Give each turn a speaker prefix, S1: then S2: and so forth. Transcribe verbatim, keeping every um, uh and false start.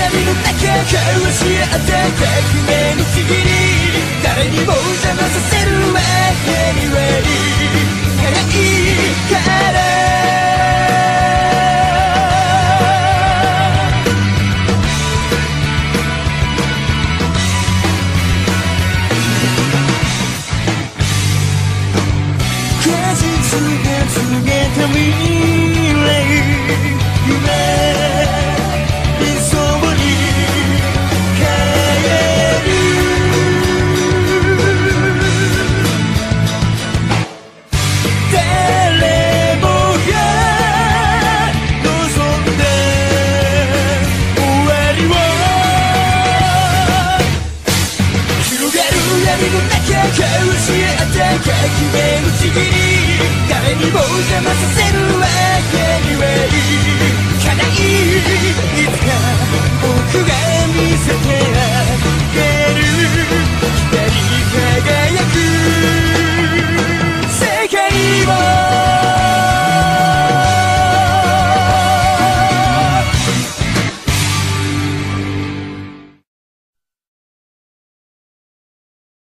S1: 闇の中交わし合った革命のちぎり誰にも邪魔させるわけにはいかないから告げ告げた未来夢理想に変える誰もが望んで終わりを広がる闇の中交わし合った革命のちぎり誰にも邪魔させ